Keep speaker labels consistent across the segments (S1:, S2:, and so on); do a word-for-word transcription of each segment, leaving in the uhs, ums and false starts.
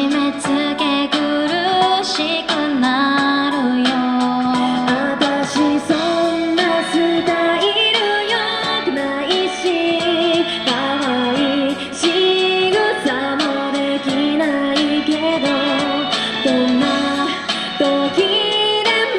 S1: 締め付け苦しくなるよ。私そんなスタイル良くないし、可愛い仕草もできないけど、どんな時でも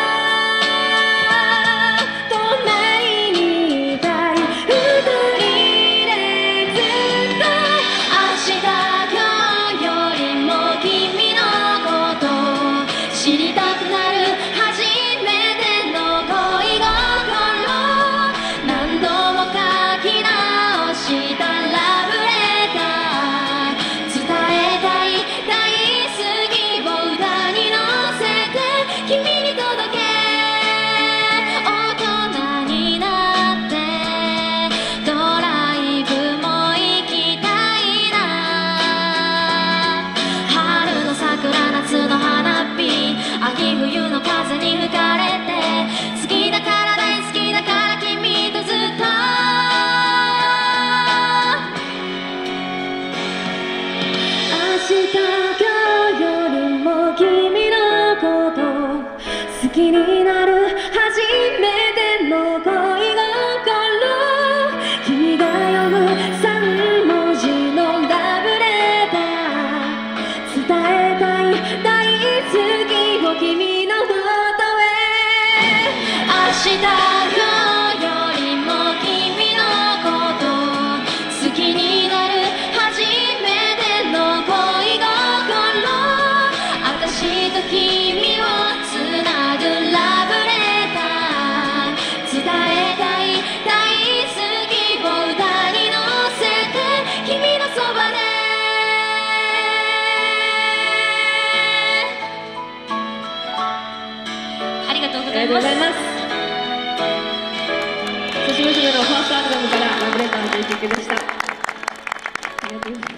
S1: 隣にいたい。二人でずっと明日今日よりも君のこと知りたくなる。初めての恋心、何度も書き直したラブレター。伝えたい大好きを歌に乗せて君に届け。大人になってドライブも行きたいな。春の桜、夏の花火、秋冬の風に吹かれて、好きだから大好きだから君とずっと。明日今日よりも君のこと好きになる。初めての恋心、君が読む三文字のラブレター。伝えたい大好きを君のもとへ。明日今日よりも君のこと好きになる。初めての恋心、私と君をつなぐラブレター。伝えたい大好きを歌に乗せて君のそばで。ありがとうございます。
S2: 寿司娘のファーストアルバムからラブレターという曲でした。ありがとうございます。